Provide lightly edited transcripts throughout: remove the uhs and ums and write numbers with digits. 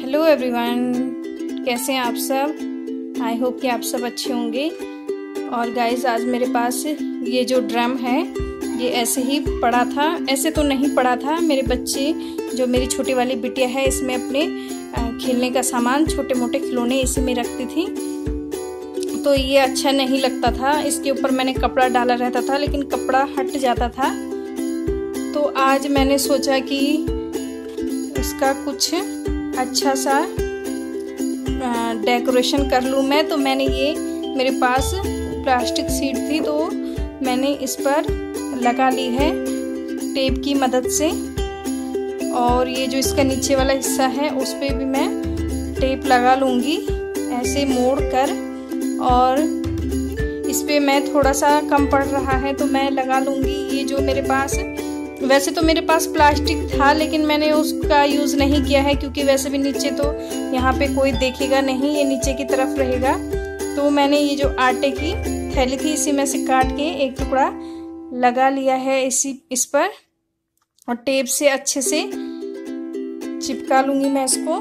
Hello everyone, कैसे हैं आप सब। आई होप कि आप सब अच्छे होंगे। और गाइस, आज मेरे पास ये जो ड्रम है ये ऐसे ही पड़ा था। ऐसे तो नहीं पड़ा था, मेरे बच्चे जो मेरी छोटी वाली बिटिया है इसमें अपने खेलने का सामान, छोटे मोटे खिलौने इसी में रखती थी। तो ये अच्छा नहीं लगता था। इसके ऊपर मैंने कपड़ा डाला रहता था लेकिन कपड़ा हट जाता था। तो आज मैंने सोचा कि इसका कुछ अच्छा सा डेकोरेशन कर लूँ मैं। तो मैंने ये, मेरे पास प्लास्टिक शीट थी तो मैंने इस पर लगा ली है टेप की मदद से। और ये जो इसका नीचे वाला हिस्सा है उस पर भी मैं टेप लगा लूँगी ऐसे मोड़ कर। और इस पर मैं थोड़ा सा कम पड़ रहा है तो मैं लगा लूँगी। ये जो मेरे पास, वैसे तो मेरे पास प्लास्टिक था लेकिन मैंने उसका यूज़ नहीं किया है क्योंकि वैसे भी नीचे तो यहाँ पे कोई देखेगा नहीं, ये नीचे की तरफ रहेगा। तो मैंने ये जो आटे की थैली थी इसी में से काट के एक टुकड़ा लगा लिया है इस पर। और टेप से अच्छे से चिपका लूँगी मैं इसको।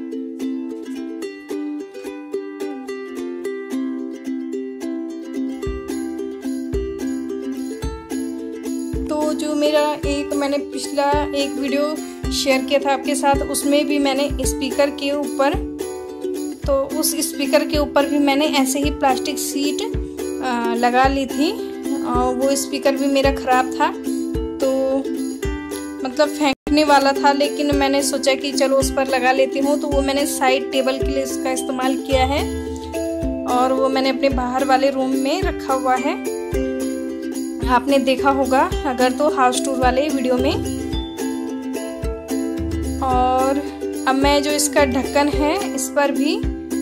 तो जो मेरा मैंने पिछला एक वीडियो शेयर किया था आपके साथ, उसमें भी मैंने स्पीकर के ऊपर, तो उस स्पीकर के ऊपर भी मैंने ऐसे ही प्लास्टिक शीट लगा ली थी। और वो स्पीकर भी मेरा ख़राब था, तो मतलब फेंकने वाला था, लेकिन मैंने सोचा कि चलो उस पर लगा लेती हूँ। तो वो मैंने साइड टेबल के लिए इसका इस्तेमाल किया है और वो मैंने अपने बाहर वाले रूम में रखा हुआ है। आपने देखा होगा अगर तो हाउस टूर वाले वीडियो में। और अब मैं जो इसका ढक्कन है इस पर भी,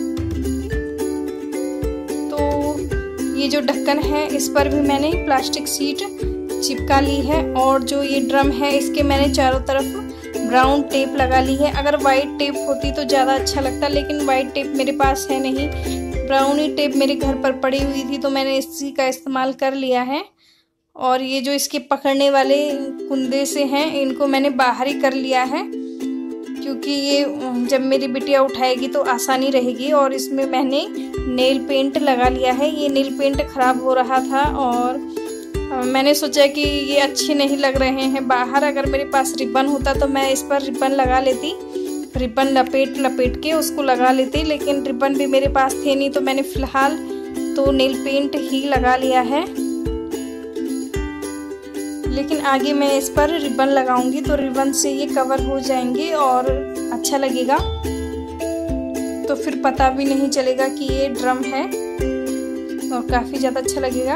तो ये जो ढक्कन है इस पर भी मैंने प्लास्टिक शीट चिपका ली है। और जो ये ड्रम है इसके मैंने चारों तरफ ब्राउन टेप लगा ली है। अगर वाइट टेप होती तो ज़्यादा अच्छा लगता, लेकिन वाइट टेप मेरे पास है नहीं, ब्राउन ही टेप मेरे घर पर पड़ी हुई थी तो मैंने इसी का इस्तेमाल कर लिया है। और ये जो इसके पकड़ने वाले कुंदे से हैं इनको मैंने बाहर ही कर लिया है क्योंकि ये जब मेरी बिटिया उठाएगी तो आसानी रहेगी। और इसमें मैंने नेल पेंट लगा लिया है। ये नेल पेंट ख़राब हो रहा था और मैंने सोचा कि ये अच्छे नहीं लग रहे हैं बाहर। अगर मेरे पास रिबन होता तो मैं इस पर रिबन लगा लेती, रिबन लपेट के उसको लगा लेती, लेकिन रिबन भी मेरे पास थे नहीं तो मैंने फ़िलहाल तो नेल पेंट ही लगा लिया है। लेकिन आगे मैं इस पर रिबन लगाऊंगी तो रिबन से ये कवर हो जाएंगे और अच्छा लगेगा। तो फिर पता भी नहीं चलेगा कि ये ड्रम है और काफ़ी ज़्यादा अच्छा लगेगा।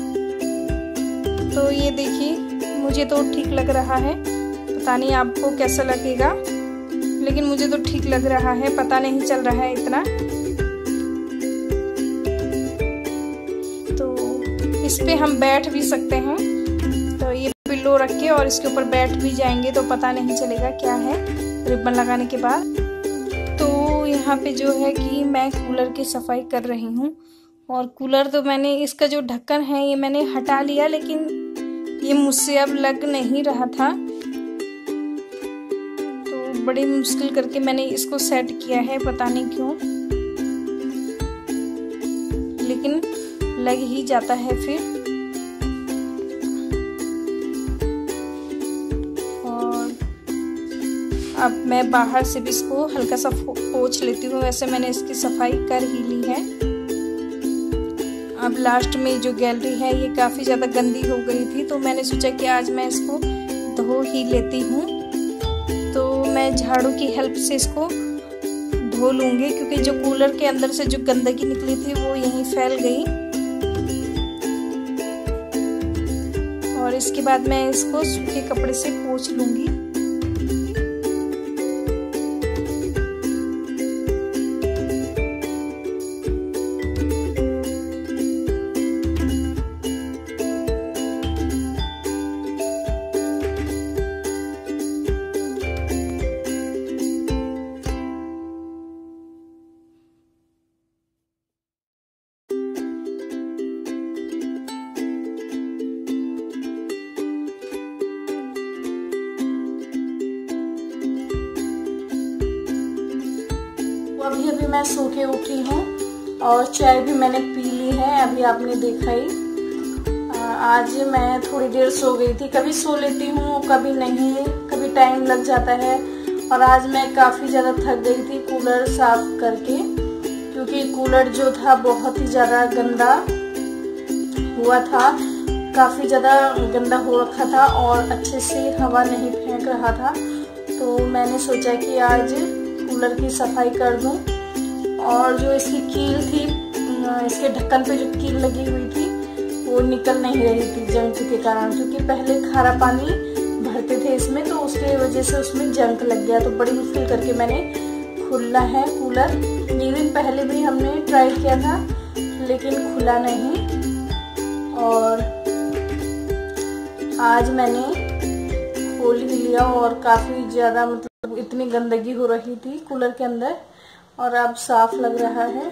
तो ये देखिए, मुझे तो ठीक लग रहा है, पता नहीं आपको कैसा लगेगा, लेकिन मुझे तो ठीक लग रहा है, पता नहीं चल रहा है इतना। तो इस पे हम बैठ भी सकते हैं, तो ये पिल्लो रख के और इसके ऊपर बैठ भी जाएंगे तो पता नहीं चलेगा क्या है रिबन लगाने के बाद। तो यहाँ पे जो है कि मैं कूलर की सफाई कर रही हूँ। और कूलर तो मैंने, इसका जो ढक्कन है ये मैंने हटा लिया, लेकिन ये मुझसे अब लग नहीं रहा था तो बड़ी मुश्किल करके मैंने इसको सेट किया है, पता नहीं क्यों, लेकिन लग ही जाता है फिर। अब मैं बाहर से भी इसको हल्का सा पोंछ लेती हूँ। वैसे मैंने इसकी सफाई कर ही ली है। अब लास्ट में जो गैलरी है ये काफ़ी ज़्यादा गंदी हो गई थी तो मैंने सोचा कि आज मैं इसको धो ही लेती हूँ। तो मैं झाड़ू की हेल्प से इसको धो लूँगी क्योंकि जो कूलर के अंदर से जो गंदगी निकली थी वो यहीं फैल गई। और इसके बाद मैं इसको सूखे कपड़े से पोंछ लूँगी। अभी मैं सो के उठी हूँ और चाय भी मैंने पी ली है, अभी आपने देखा ही। आज मैं थोड़ी देर सो गई थी, कभी सो लेती हूँ कभी नहीं, कभी टाइम लग जाता है। और आज मैं काफ़ी ज़्यादा थक गई थी कूलर साफ करके, क्योंकि कूलर जो था बहुत ही ज़्यादा गंदा हुआ था, काफ़ी ज़्यादा गंदा हो रखा था और अच्छे से हवा नहीं फेंक रहा था। तो मैंने सोचा कि आज कूलर की सफाई कर दूं। और जो इसकी कील थी, इसके ढक्कन पे जो कील लगी हुई थी वो निकल नहीं रही थी जंक के कारण, क्योंकि पहले खारा पानी भरते थे इसमें, तो उसके वजह से उसमें जंक लग गया। तो बड़ी मुश्किल करके मैंने खुला है कूलर। ये दिन पहले भी हमने ट्राई किया था लेकिन खुला नहीं, और आज मैंने खोल ही लिया। और काफ़ी ज़्यादा मतलब इतनी गंदगी हो रही थी कूलर के अंदर, और अब साफ लग रहा है।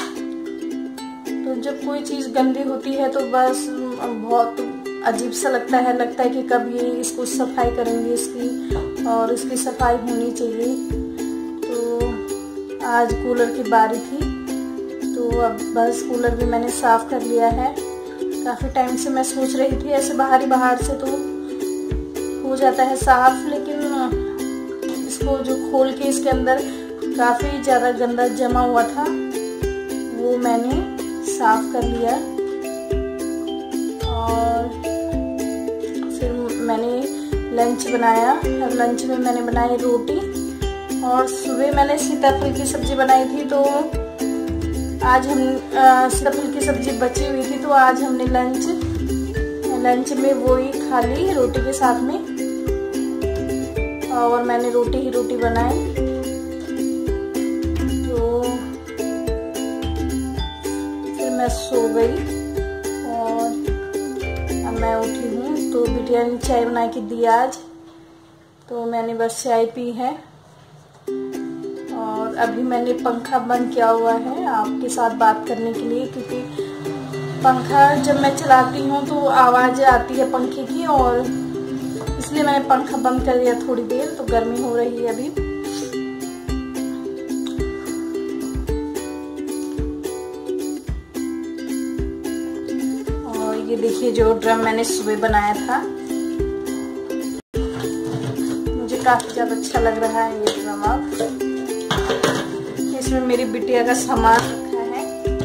तो जब कोई चीज़ गंदी होती है तो बस बहुत अजीब सा लगता है कि कब ये इसको सफाई करेंगे इसकी, और इसकी सफाई होनी चाहिए। तो आज कूलर की बारी थी, तो अब बस कूलर भी मैंने साफ कर लिया है। काफ़ी टाइम से मैं सोच रही थी, ऐसे बाहर से तो हो जाता है साफ, लेकिन इसको जो खोल के इसके अंदर काफ़ी ज़्यादा गंदा जमा हुआ था वो मैंने साफ कर लिया। और फिर मैंने लंच बनाया। लंच में मैंने बनाई रोटी, और सुबह मैंने सीताफल की सब्ज़ी बनाई थी। तो आज हम सीताफल की सब्ज़ी बची हुई थी, तो आज हमने लंच में वही खा ली रोटी के साथ में। और मैंने रोटी ही रोटी बनाई। तो फिर मैं सो गई और अब मैं उठी हूँ। तो बिटिया ने चाय बना के दी आज, तो मैंने बस चाय पी है। और अभी मैंने पंखा बंद किया हुआ है आपके साथ बात करने के लिए, क्योंकि पंखा जब मैं चलाती हूँ तो आवाज़ आती है पंखे की, और इसलिए मैंने पंखा बंद कर दिया थोड़ी देर। तो गर्मी हो रही है अभी। और ये देखिए जो ड्रम मैंने सुबह बनाया था, मुझे काफ़ी ज़्यादा अच्छा लग रहा है ये ड्रम। अब इसमें मेरी बिटिया का सामान रखा है,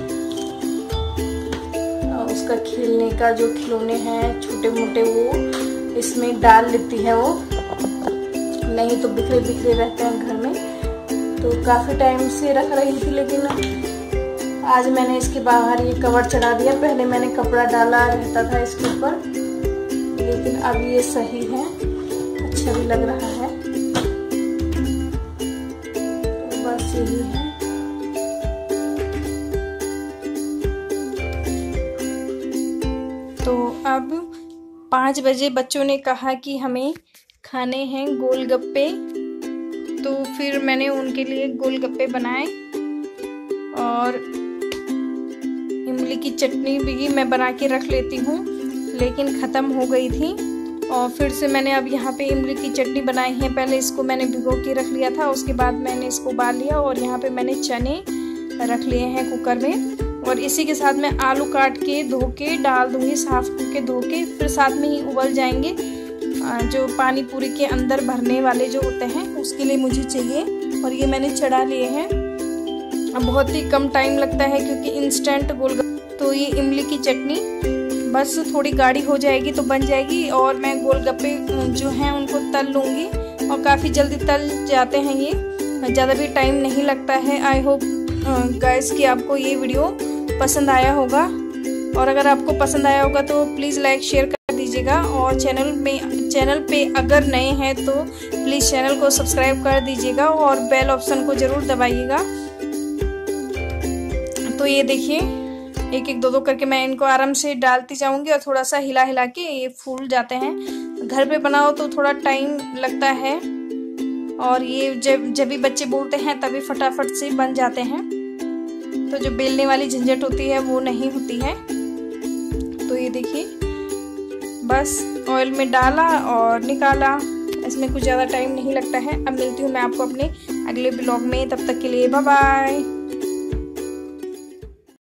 और उसका खेलने का जो खिलौने हैं छोटे मोटे वो इसमें डाल लेती है वो, नहीं तो बिखरे बिखरे रहते हैं घर में। तो काफ़ी टाइम से रख रही थी, लेकिन आज मैंने इसके बाहर ये कवर चढ़ा दिया। पहले मैंने कपड़ा डाला रहता था इसके ऊपर, लेकिन अब ये सही है, अच्छा भी लग रहा है। तो बस यही है। तो अब 5 बजे बच्चों ने कहा कि हमें खाने हैं गोलगप्पे, तो फिर मैंने उनके लिए गोलगप्पे बनाए। और इमली की चटनी भी मैं बना के रख लेती हूँ, लेकिन ख़त्म हो गई थी। और फिर से मैंने अब यहाँ पे इमली की चटनी बनाई है। पहले इसको मैंने भिगो के रख लिया था, उसके बाद मैंने इसको उबाल लिया। और यहाँ पे मैंने चने रख लिए हैं कुकर में, और इसी के साथ मैं आलू काट के धो के डाल दूंगी, साफ करके धो के। फिर साथ में ही उबल जाएंगे। जो पानी पूरी के अंदर भरने वाले जो होते हैं उसके लिए मुझे चाहिए। और ये मैंने चढ़ा लिए हैं। बहुत ही कम टाइम लगता है क्योंकि इंस्टेंट गोलगप्पे। तो ये इमली की चटनी बस थोड़ी गाढ़ी हो जाएगी तो बन जाएगी, और मैं गोलगप्पे जो हैं उनको तल लूँगी। और काफ़ी जल्दी तल जाते हैं ये, ज़्यादा भी टाइम नहीं लगता है। आई होप गाइस कि आपको ये वीडियो पसंद आया होगा, और अगर आपको पसंद आया होगा तो प्लीज़ लाइक शेयर कर दीजिएगा। और चैनल पे अगर नए हैं तो प्लीज़ चैनल को सब्सक्राइब कर दीजिएगा, और बेल ऑप्शन को ज़रूर दबाइएगा। तो ये देखिए एक एक दो करके मैं इनको आराम से डालती जाऊंगी, और थोड़ा सा हिला हिला के ये फूल जाते हैं। घर पे बनाओ तो थोड़ा टाइम लगता है, और ये जब भी बच्चे बोलते हैं तभी फटाफट से बन जाते हैं। तो जो बेलने वाली झंझट होती है वो नहीं होती है। तो ये देखिए बस ऑयल में डाला और निकाला, इसमें कुछ ज़्यादा टाइम नहीं लगता है। अब मिलती हूँ मैं आपको अपने अगले ब्लॉग में। तब तक के लिए बाय बाय।